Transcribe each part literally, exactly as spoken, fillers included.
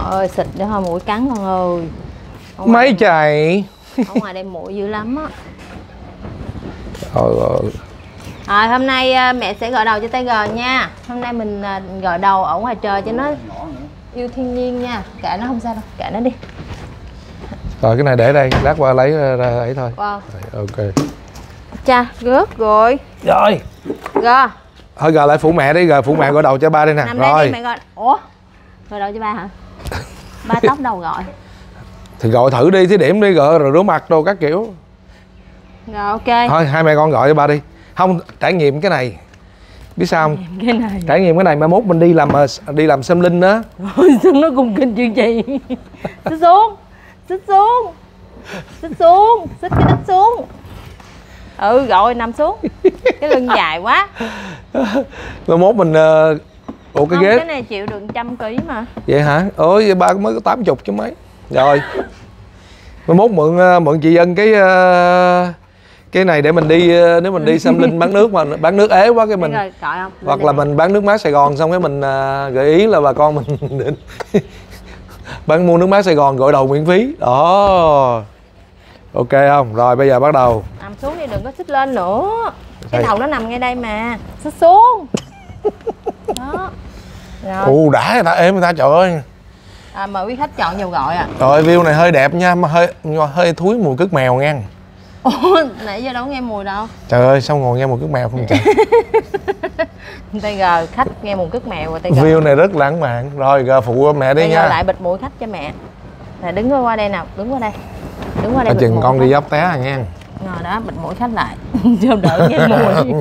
ơi, xịt để thôi mũi cắn con ơi. Mấy chạy. Ở ngoài đây muỗi dữ lắm á. Trời ơi. Rồi hôm nay mẹ sẽ gội đầu cho Tiger nha. Hôm nay mình gội đầu ở ngoài trời cho nó yêu thiên nhiên nha. Kệ nó không sao đâu, kệ nó đi. Rồi cái này để đây, lát qua lấy ra ấy thôi. Wow. Ok. Cha, rớt rồi. Rồi. Rồi. Thôi gờ lại phụ mẹ đi, gờ phụ mẹ gội đầu cho ba đi nè. Nằm rồi. Đây đi, mẹ gọi. Ủa? Gội đầu cho ba hả? Ba tóc đầu gọi. Thì gọi thử đi, thí điểm đi, gọi rồi rửa mặt đồ các kiểu. Rồi ok. Thôi hai mẹ con gọi cho ba đi. Không, trải nghiệm cái này. Biết sao không? Cái này. Trải nghiệm cái này mai mốt mình đi làm đi làm xem linh đó. Rồi sao nó cùng kinh chuyện gì? Xích xuống. Xích xuống. Xích xuống, xích cái đít xuống. Ừ rồi nằm xuống. Cái lưng dài quá. Mai mốt mình uh... Ủa cái không, ghế cái này chịu được trăm ký mà. Vậy hả? Ôi vậy ba mới có tám chục chứ mấy. Rồi. Mai mốt mượn mượn chị Dân cái uh... cái này để mình đi, nếu mình đi xăm linh bán nước mà bán nước ế quá cái mình rồi, không? Hoặc là mình bán nước mát Sài Gòn xong cái mình uh, gợi ý là bà con mình đến bán mua nước mát Sài Gòn gội đầu miễn phí đó. Ok không? Rồi bây giờ bắt đầu. Nằm xuống đi, đừng có xích lên nữa. Cái đầu nó nằm ngay đây mà. Xích xuống. Đó. Rồi. Ù đã người ta êm người ta, trời ơi. À, mời quý khách chọn dầu gội à. Rồi view này hơi đẹp nha, mà hơi hơi thúi mùi cứt mèo nghe. Ủa, nãy giờ đâu nghe mùi đâu. Trời ơi, sao ngồi nghe mùi cứt mèo không trời. Tiger, khách nghe mùi cứt mèo rồi Tiger. View này rất lãng mạn. Rồi giờ phụ mẹ đi Tiger nha. lại bịt mũi khách cho mẹ. Nè đứng qua đây nào, đứng qua đây. Đứng qua đây. Chừng con đi dốc té à nghe. Rồi đó, bịt mũi khách lại. Cho đỡ nghe mùi.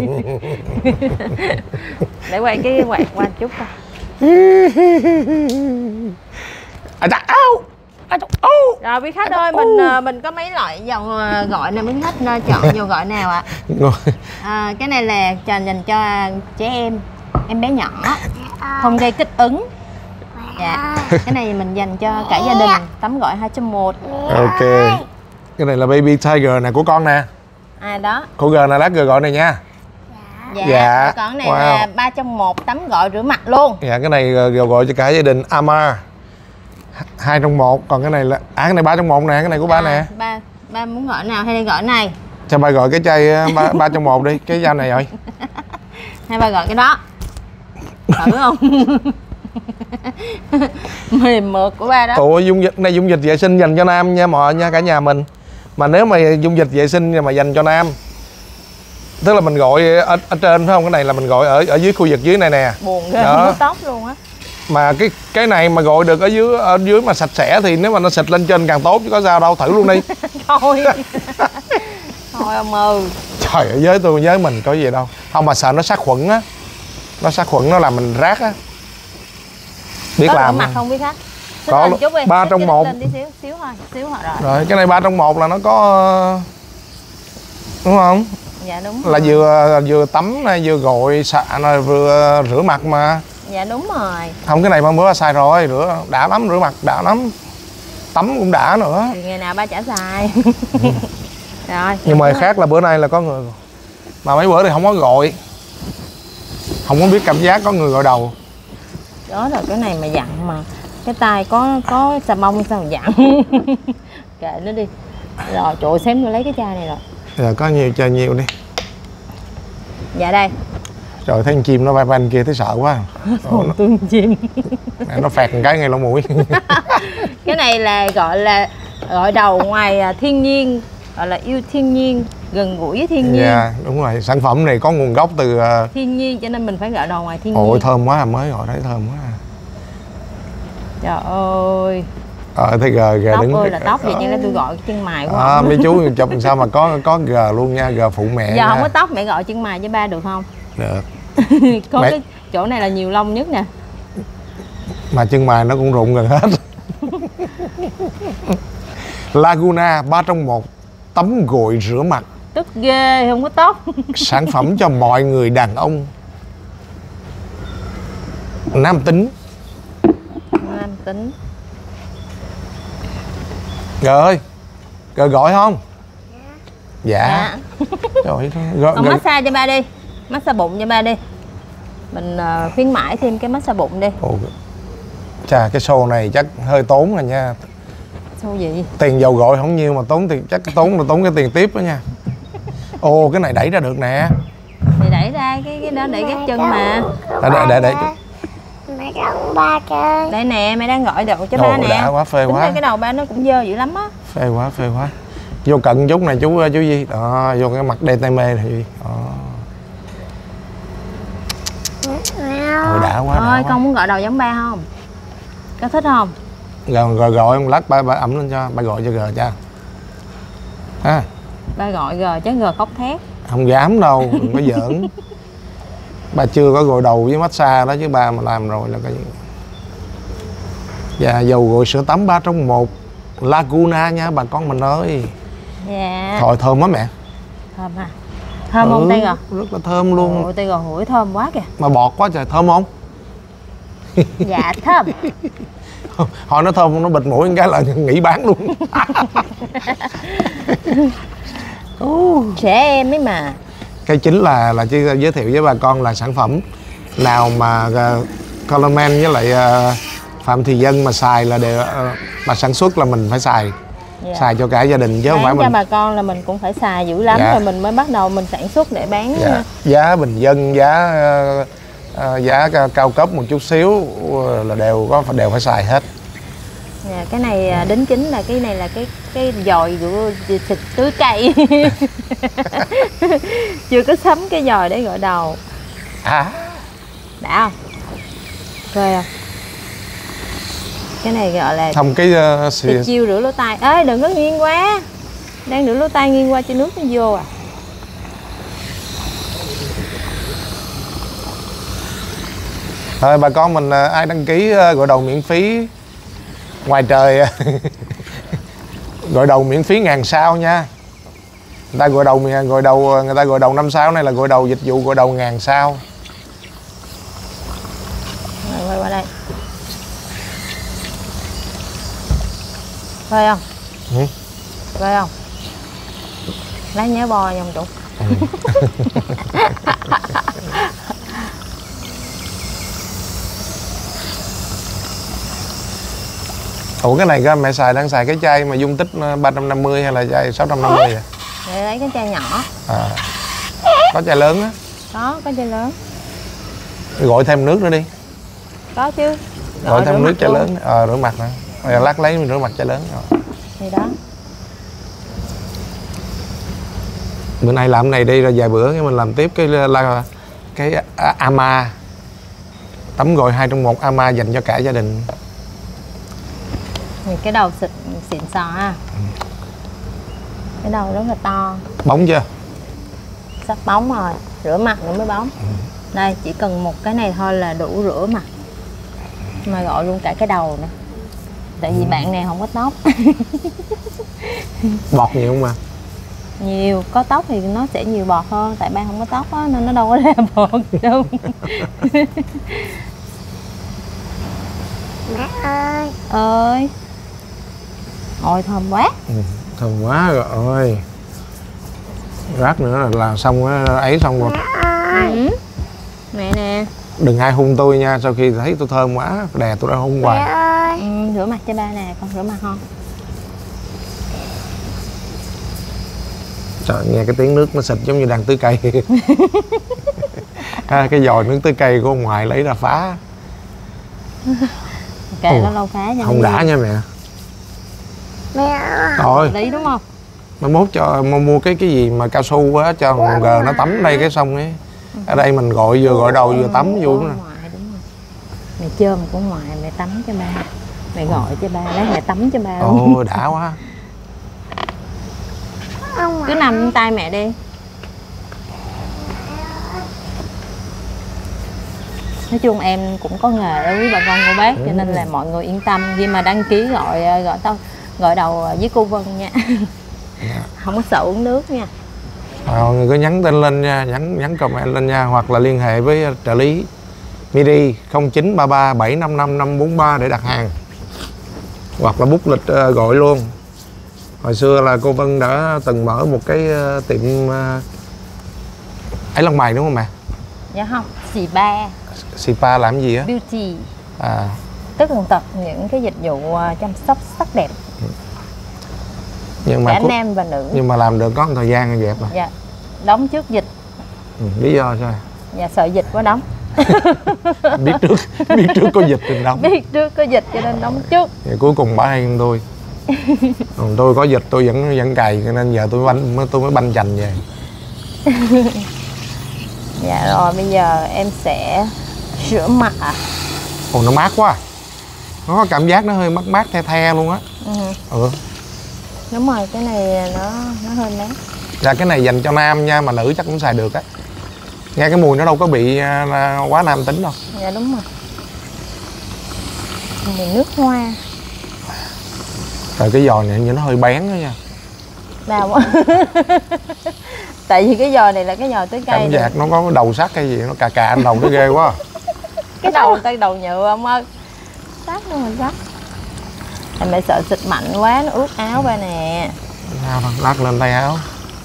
Để quay cái quạt qua chút coi. À da, au. Rồi quý khách ơi, mình mình có mấy loại dầu gội này, quý khách chọn dầu gội nào ạ? À, cái này là dành cho trẻ em, em bé nhỏ, không gây kích ứng. Dạ. Cái này mình dành cho cả gia đình, tắm gội hai trong một. Ok. Cái này là Baby Tiger nè, của con nè. À đó. Của G này, lát G gọi này nha. Dạ. Dạ. Còn này Wow. là ba trong một, tắm gội rửa mặt luôn. Dạ, cái này G gọi cho cả gia đình. Ama hai trong một, còn cái này là à cái này ba trong một nè, cái này của ba à, nè. Ba ba muốn gọi nào hay đi gọi này? Cho ba gọi cái chai ba, ba trong một đi, cái dao này rồi. Hay ba gọi cái đó. Thử không? Mềm mượt của ba đó. Ủa dung dịch này dung dịch vệ sinh dành cho nam nha mọi nha cả nhà mình. Mà nếu mà dung dịch vệ sinh mà dành cho nam, tức là mình gọi ở, ở trên phải không? Cái này là mình gọi ở ở dưới khu vực dưới này nè. Buồn ghê, không có tóc luôn á. Mà cái cái này mà gọi được ở dưới ở dưới mà sạch sẽ thì nếu mà nó xịt lên trên càng tốt chứ có sao đâu, thử luôn đi. Thôi. Thôi ông ơi. Trời ơi, với tôi với mình có gì đâu. Không mà sợ nó sát khuẩn á. Nó sát khuẩn nó làm mình rát á. Biết có làm mặt không biết khách? có ba trong một. Lên tí xíu, xíu thôi, xíu thôi rồi. Rồi cái này ba trong một là nó có đúng không? Dạ đúng. Là rồi. vừa vừa tắm này, vừa gội xạ này, vừa rửa mặt mà. Dạ đúng rồi. Không cái này ba bữa là xài rồi, rửa đã lắm, rửa mặt đã lắm. Tắm cũng đã nữa. Thì ngày nào ba chả xài. Rồi. Nhưng mà khác là bữa nay là có người. Mà mấy bữa thì không có gội. Không có biết cảm giác có người gội đầu. Đó rồi cái này mà dặn mà cái tay có có xà bông sao mà dặn. Kệ nó đi. Rồi trời ơi, xém tôi lấy cái chai này rồi. Giờ có nhiều chơi nhiều đi. Dạ đây. Trời thấy con chim nó bay bay kia thấy sợ quá. Ồ, nó... tương chim. Nó phẹt một cái ngay lỗ mũi. Cái này là gọi là gọi đầu ngoài thiên nhiên, gọi là yêu thiên nhiên, gần gũi với thiên nhiên. Dạ đúng rồi, sản phẩm này có nguồn gốc từ thiên nhiên cho nên mình phải gọi đầu ngoài thiên nhiên. Ôi thơm quá, mới gọi thấy thơm quá. Trời ơi. Ờ thấy gờ gờ tóc đứng. Tóc ơi là tóc vậy nên là tôi gọi cái chân mày của à, mấy chú chụp sao mà có có gờ luôn nha, gờ phụ mẹ. Giờ nha. không có tóc mẹ gọi chân mày với ba được không? Được. Có mẹ... cái chỗ này là nhiều lông nhất nè. Mà chân mày nó cũng rụng gần hết. Laguna ba trong một, tắm gội rửa mặt. Tức ghê, không có tóc. Sản phẩm cho mọi người đàn ông nam tính. Nam tính. Gờ ơi, Gờ gọi không? Dạ, dạ. Rồi, gọi, con gờ... massage cho ba đi. Massage bụng cho ba đi. Mình uh, khuyến mãi thêm cái massage bụng đi. Ồ, Chà, cái show này chắc hơi tốn rồi nha. Show gì? Tiền dầu gội không nhiêu mà tốn tiền, chắc cái tốn là tốn cái tiền tiếp đó nha. Ồ, cái này đẩy ra được nè. Thì đẩy ra cái cái đó để gác chân mà. Để để để. Mẹ rộng ba chơi. Đây nè, mẹ đang gọi đồ cho Ồ, ba nè. đã quá, phê Tính quá. ra cái đầu ba nó cũng dơ dữ lắm á. Phê quá, phê quá. Vô cận chút này chú chú Di. Đó, vô cái mặt đê tay mê này Di. Đó. Ồ, đã quá. Thôi, con muốn gọi đầu giống ba không? Con thích không? Rồi rồi gọi ông lát ba ba ẩm lên cho, ba gọi cho gờ cho. Ha. Ba gọi gờ chắc gờ khóc thét. Không dám đâu, đừng có giỡn. Ba chưa có gội đầu với massage đó chứ ba mà làm rồi là cái gì. Và dầu gội sữa tắm ba trong một Laguna nha bà con mình ơi. Dạ. Thôi thơm quá mẹ. Thơm hả? Thơm ừ, không Tây Gò? Rất là thơm luôn. Ôi Tây Gò hủi thơm quá kìa. Mà bọt quá trời, thơm không? Dạ thơm. Hồi nó thơm nó bịt mũi một cái là nghỉ bán luôn. Trẻ em ấy mà. Cái chính là là chỉ giới thiệu với bà con là sản phẩm nào mà uh, Coleman với lại uh, Phạm Thị Dân mà xài là đều uh, mà sản xuất là mình phải xài. Yeah. Xài cho cả gia đình chứ không phải mình. Cho bà con là mình cũng phải xài dữ lắm. Yeah. Rồi mình mới bắt đầu mình sản xuất để bán. Yeah. Giá bình dân, giá uh, uh, giá cao cấp một chút xíu uh, là đều có đều phải xài hết. Yeah, cái này đính chính là cái này là cái cái dòi của xịt tưới cây. Chưa có sắm cái dòi để gội đầu. À. Đã không? Rồi không? Cái này gọi là không cái uh, xì... chiêu rửa lỗ tai. Ê đừng có nghiêng quá. Đang rửa lỗ tai nghiêng qua cho nước nó vô à. Thôi bà con mình uh, ai đăng ký uh, gội đầu miễn phí ngoài trời gội đầu miễn phí ngàn sao nha. Người ta gội đầu gội đầu người ta gội đầu năm sao, này là gội đầu dịch vụ gội đầu ngàn sao. Rồi quay qua đây. Phơi không? Ừ. Phơi không? Lấy nhớ bò dòng trụ. Ừ. Ủa cái này mẹ xài đang xài cái chai mà dung tích ba trăm năm mươi hay là chai sáu trăm năm mươi vậy? Để lấy cái chai nhỏ. À. Có chai lớn á? Có, có chai lớn. Gọi thêm nước nữa đi. Có chứ. Gọi, Gọi thêm nước chai lớn. Ờ à, rửa mặt nè. Rồi lát lấy mình rửa mặt chai lớn rồi. Thì đó. Bữa nay làm cái này đi rồi vài bữa cái mình làm tiếp cái là cái ama. Tắm gội hai trong một ama dành cho cả gia đình. Cái đầu xịt xịn sò ha. Ừ. Cái đầu rất là to. Bóng chưa? Sắp bóng rồi. Rửa mặt nữa mới bóng. Ừ. Đây chỉ cần một cái này thôi là đủ rửa mặt. Mà gọi luôn cả cái đầu nữa. Tại vì ừ. bạn này không có tóc. Bọt nhiều không mà? Nhiều, có tóc thì nó sẽ nhiều bọt hơn. Tại ba không có tóc á nên nó đâu có ra bọt đâu. Mẹ ơi. Ơi. Ôi thơm quá. Ừ, thơm quá rồi ơi. Rát nữa là, là xong ấy xong rồi. Mẹ ơi. Ừ. Mẹ nè. Đừng ai hung tôi nha, sau khi thấy tôi thơm quá đè tôi ra hung hoài. Mẹ ơi. Ừ, rửa mặt cho ba nè, con rửa mặt không? Trời, nghe cái tiếng nước nó xịt giống như đang tưới cây. À, cái dòi nước tưới cây của ông ngoại lấy ra phá. Kệ nó lâu phá nha. Không đã nha mẹ. Mẹ ơi. Rồi. Lý đúng không? Mai mốt cho mua cái cái gì mà cao su á cho thằng G nó tắm đây cái xong ấy. Ở đây mình gọi vừa gọi đầu vừa tắm vui nè. Mẹ chơm của ngoại mẹ tắm cho ba. Mẹ gọi cho ba, lấy mẹ tắm cho ba. Ồ đã quá. Cứ nằm tay mẹ đi. Nói chung em cũng có nghề đối với bà con cô bác, cho nên là mọi người yên tâm khi mà đăng ký gọi gọi tao gọi đầu với cô Vân nha. Yeah. Không có sợ uống nước nha. Mọi người cứ nhắn tin lên nha, nhắn nhắn comment lên nha, hoặc là liên hệ với trợ lý Miri không chín ba ba bảy năm năm năm bốn ba để đặt hàng, hoặc là book lịch uh, gọi luôn. Hồi xưa là cô Vân đã từng mở một cái uh, tiệm uh, ấy Long Mày đúng không mẹ? Dạ không, Spa. Spa làm gì á? Beauty. À, tất tần tật những cái dịch vụ chăm sóc sắc đẹp. Nhưng mà cả cũng, nam và nữ. Nhưng mà làm được có một thời gian rồi dẹp rồi. Dạ. Đóng trước dịch. Ừ, lý do sao? Dạ sợ dịch quá đóng. biết trước biết trước có dịch thì đóng. Biết trước có dịch cho nên đóng trước. Thì cuối cùng bả hay hơn tôi. Còn tôi có dịch tôi vẫn vẫn cày cho nên giờ tôi banh tôi mới banh chành về. Dạ rồi bây giờ em sẽ rửa mặt ạ. À. Ồ nó mát quá. Nó có cảm giác nó hơi mát mát the the luôn á. Ừ. Ừ. Đúng rồi, cái này nó nó hơi mát. Dạ cái này dành cho nam nha, mà nữ chắc cũng xài được á. Nghe cái mùi nó đâu có bị uh, quá nam tính đâu. Dạ đúng rồi. Mùi nước hoa. Rồi cái giò này như nó hơi bén đó nha. Đau quá. Tại vì cái giò này là cái giò tưới cây. Cảm giác nó có đầu sắt hay gì, nó cà cà anh đầu nó ghê quá. Cái đầu tay đầu nhựa ông ơi. Sắt luôn rồi sắt. Em mẹ sợ xịt mạnh quá nó ướt áo ba nè. Nào đâu, lát lên tay áo.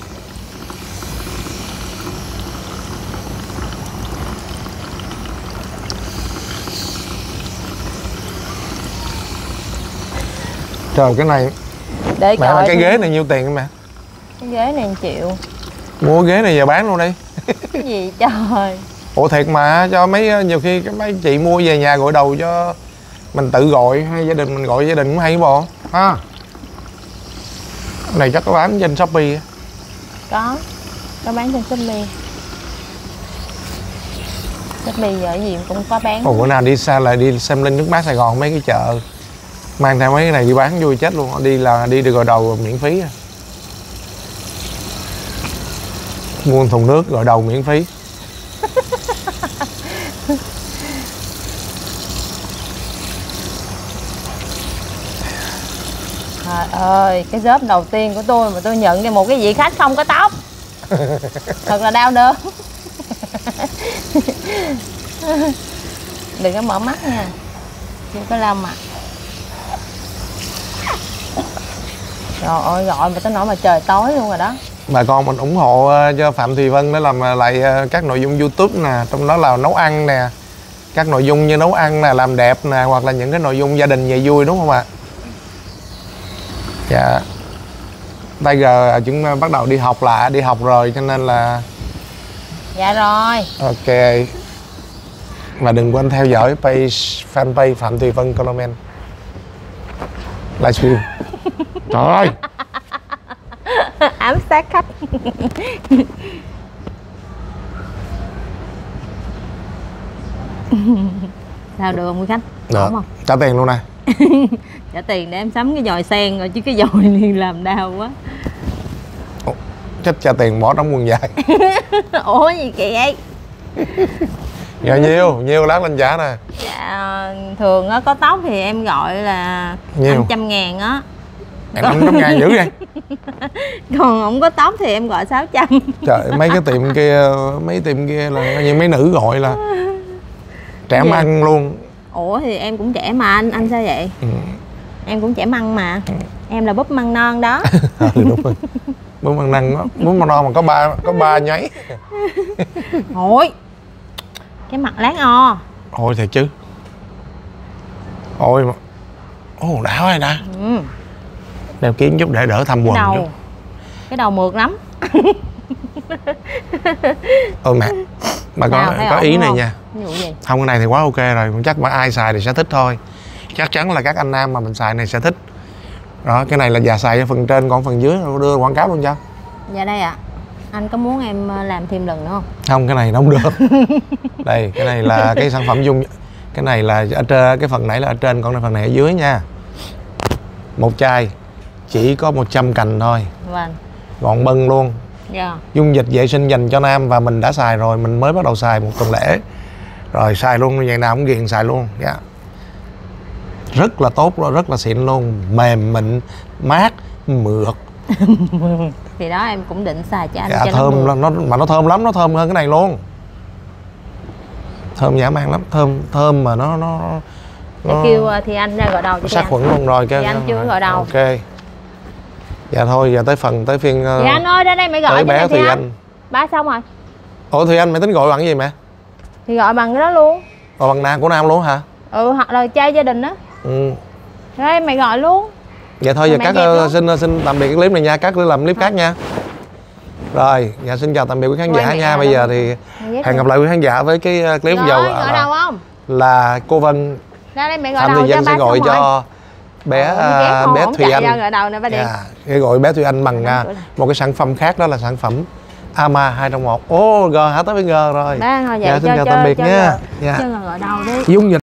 Trời cái này. Để mẹ cái ghế này nhiêu tiền hả mẹ? Cái ghế này một triệu. Mua ghế này giờ bán luôn đi. Cái gì trời. Ủa thiệt mà, cho mấy nhiều khi cái mấy chị mua về nhà gội đầu cho mình tự gọi hay gia đình mình gọi gia đình cũng hay bộ ha. Cái này chắc có bán trên Shopee. Có. Có bán trên Shopee. Shopee giờ gì cũng có bán. Ủa bữa nào đi xa lại đi xem Linh nước mát Sài Gòn mấy cái chợ mang theo mấy cái này đi bán vui chết luôn. Đi là đi được gội đầu miễn phí. Mua thùng nước gội đầu miễn phí. Trời ơi, cái job đầu tiên của tôi mà tôi nhận cho một cái vị khách không có tóc. Thật là đau đớn. Đừng có mở mắt nha. Chưa có lau mặt. Trời ơi, gọi mà tới nỗi mà trời tối luôn rồi đó. Bà con mình ủng hộ cho Phạm Thùy Vân để làm lại các nội dung YouTube nè, trong đó là nấu ăn nè, các nội dung như nấu ăn nè, làm đẹp nè, hoặc là những cái nội dung gia đình về vui, đúng không ạ? Dạ. Tiger chúng bắt đầu đi học lại, đi học rồi cho nên là. Dạ rồi. Ok. Và đừng quên theo dõi page fanpage Phạm Thùy Vân comment livestream. Trời ơi. Ám sát khách. Sao được không quý khách? Được. Không? Trả tiền luôn nè. Trả tiền để em sắm cái dòi sen rồi chứ cái dòi này làm đau quá. Ủa, chết trả tiền bỏ đóng quần dài. Ủa gì kìa? Dạ nhiêu, nhiêu lát lên trả nè. Dạ thường á có tóc thì em gọi là năm trăm ngàn á. Em năm trăm ngàn dữ vậy? Còn không có tóc thì em gọi sáu trăm. Trời, mấy cái tiệm kia, mấy tiệm kia là như mấy nữ gọi là trẻ măng luôn. Ủa thì em cũng trẻ mà anh, anh sao vậy? Ừ. Em cũng trẻ măng mà. Ừ. Em là búp măng non đó. À, đúng rồi. Búp măng non đó, búp măng non mà có ba có ba nháy. Ôi. Cái mặt láng o. Ôi thiệt chứ. Ôi mà. Ồ đã quá đã. Ừ. Đeo kiếm chút để đỡ thăm quần đầu. chút. Cái đầu mượt lắm. Ôi mẹ. Bà có, có ý này không? Nha. Gì? Không, cái này thì quá ok rồi. Chắc mà ai xài thì sẽ thích thôi. Chắc chắn là các anh nam mà mình xài này sẽ thích. Đó, cái này là già xài cho phần trên, còn phần dưới đưa quảng cáo luôn cho. Dạ đây ạ. À. Anh có muốn em làm thêm lần nữa không? Không, cái này nó không được. Đây, cái này là cái sản phẩm dung. Cái này là ở trên, cái phần nãy là ở trên, còn phần này ở dưới nha. Một chai chỉ có một trăm cành thôi. Vâng. Gọn bân luôn. Dạ. Dung dịch vệ sinh dành cho nam và mình đã xài rồi, mình mới bắt đầu xài một tuần lễ. Rồi xài luôn, ngày nào cũng ghiền xài luôn. Dạ. Rất là tốt, rất là xịn luôn, mềm mịn, mát, mượt. Thì đó em cũng định xài cho anh. Dạ, cho thơm nó nó mà nó thơm lắm, nó thơm hơn cái này luôn. Thơm dã man lắm, thơm thơm mà nó nó, nó... Để kêu thì anh ra gội đầu cho sát khuẩn luôn rồi. Thì anh chưa gội đầu. Ok. Dạ thôi, giờ tới phần tới phiên. Thì anh ơi, ra đây mẹ gọi tới cho bé Thùy Thùy Anh. Anh. Ba xong rồi. Ủa Thùy Anh mẹ tính gọi bằng cái gì mẹ? Thì gọi bằng cái đó luôn. Gọi bằng nam của nam luôn hả? Ừ, hoặc là trai gia đình á. Ừ. Đây mày gọi luôn. Vậy thôi giờ Mẹ các dẹp uh, luôn. xin xin tạm biệt cái clip này nha, các làm clip khác nha. Rồi, dạ xin chào tạm biệt quý khán Quay giả mẹ nha. à, Bây đâu giờ mà- thì Mày ghép hẹn đi. gặp lại quý khán giả với cái uh, clip Rồi, dầu gọi đầu không? là cô Vân. Ra đây mẹ gọi Phạm đầu Thị cho Dân ba sẽ gọi xong rồi. cho bé Ờ, nó ghét uh, không? bé Ổng Thùy chạy ra Anh. gọi đầu nè ba đi. Dạ, sẽ gọi bé Thùy Anh bằng Đóng uh, cửa này. một cái sản phẩm khác, đó là sản phẩm Ama hai trong một. Ô, G hả tới với G rồi. Ba thôi vậy Dạ, xin cho chào cho tạm biệt cho nha. cho Dạ. cho gọi đầu đi. Dung dịch